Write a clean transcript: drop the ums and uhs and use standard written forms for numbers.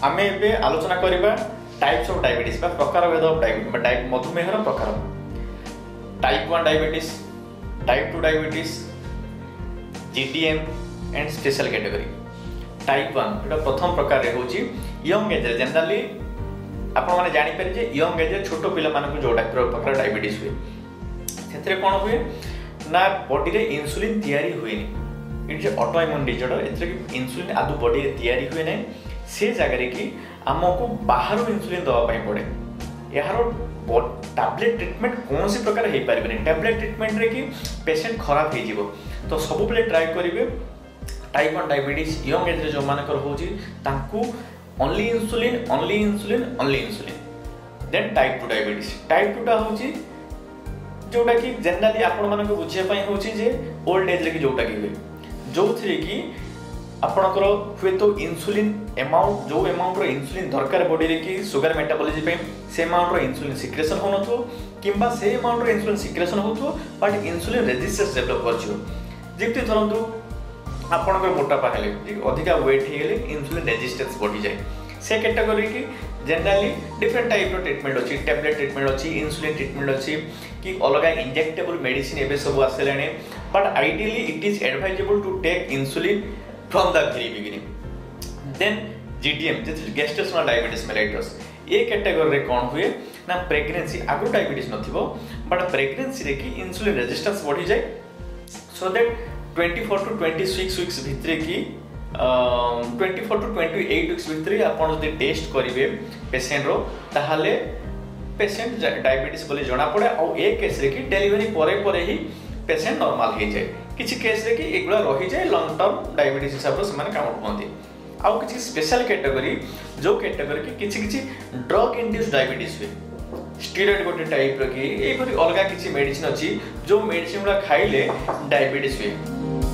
आमे एबे आलोचना करिबा टाइप्स ऑफ डायबिटीज बा प्रकार भेद ऑफ डायबिटीज बा टाइप मधुमेहर प्रकार type 1 diabetes type 2 diabetes GDM and special category type 1 एटा प्रथम प्रकार रे होची यंग एज जनरली आपण माने जानि पारे जे यंग एज छोटो पिला मानकु जोटा प्रकार डायबिटीज हुए सेतरे कोन हुए ना बॉडी रे इंसुलिन तयारी हुएनी इट जे ऑटोइम्यून डिसऑर्डर एतरे कि इंसुलिन आदु बॉडी रे तयारी हुए नै से जगह कि आमको बाहर इंसुलिन दवा पड़े यार टैबलेट ट्रीटमेंट कौन सी प्रकार हो पारे टैबलेट ट्रीटमेंट रे कि पेशेंट खराब हो तो सब बेले ट्राई करेंगे टाइप 1 डायबिटीज यंग एज जो मानकर होची तांकू only insulin only insulin only insulin then type 2 diabetes type 2 टा होची जोटा कि जनरली आपण मानको बुझिया पई होची जे ओल्ड एज रे कि जोटा कि हुए जो थ्री कि आपणकर हुए तो इंसुलिन अमाउंट जो अमाउंट रो इंसुलिन दरकार बॉडी रे कि शुगर मेटाबॉलिज्म पे से अमाउंट रो इंसुलिन सिक्रेशन होनो तो किंबा से अमाउंट रो इंसुलिन सिक्रेशन होतो बट इंसुलिन रेजिस्टेंस डेवलप करछो जेते धरंतु आपणकर मोटापा हेले अधिका वेट हे गेले इंसुलिन रेजिस्टेंस बढ़ी जाए से कैटेगरी की जनरली डिफरेंट टाइप रो ट्रीटमेंट अछि टैबलेट ट्रीटमेंट अछि इंसुलिन ट्रीटमेंट अछि कि अलग इंजेक्टेबल मेडिसिन एबे सब आसेलाने but ideally it is advisable to take insulin from the very beginning. Then GDM that is gestational diabetes mellitus ये कैटेगरी रे कोन हुए ना प्रेगनेंसी आगु डायबिटीज नथिबो बट प्रेगनेंसी रे कि इंसुलिन रेजिस्टेंस बढ़ी जाए सो दैट 24 टू 26 वीक्स भितरे की 24 टू 28 वीक्स भितरे आपण जदि टेस्ट करिवे पेशेंट रो ताहाले पेशेंट डायबिटीज बोली जणा पड़े और ए केस रे कि डिलीवरी परे परे ही पेशेंट नॉर्मल हो जाए किसी केस रे कि एगुला रही जाए लॉन्ग टर्म डायबिटीज हिसाब से माने काउंट होंती आउ किसी स्पेशल कैटेगरी जो कैटेगरी की किसी ड्रग इंड्यूस डायबिटीज हुए स्टेरॉइड गोटे टाइप रो कि एपरि अलगा किसी मेडिसिन अछि जो मेडिसिन गुला खाइले डायबिटीज हुए